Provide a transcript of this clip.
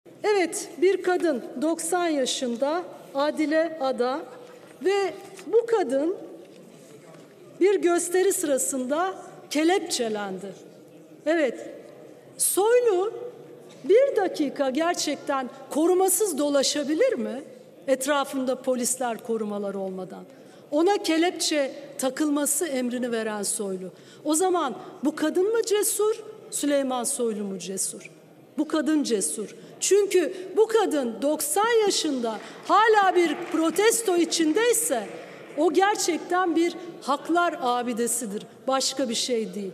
Evet, bir kadın 90 yaşında Adile Ada ve bu kadın bir gösteri sırasında kelepçelendi. Evet, Soylu bir dakika gerçekten korumasız dolaşabilir mi? Etrafında polisler, korumalar olmadan. Ona kelepçe takılması emrini veren Soylu. O zaman bu kadın mı cesur, Süleyman Soylu mu cesur? Bu kadın cesur. Çünkü bu kadın 90 yaşında hala bir protesto içindeyse o gerçekten bir haklar abidesidir. Başka bir şey değil.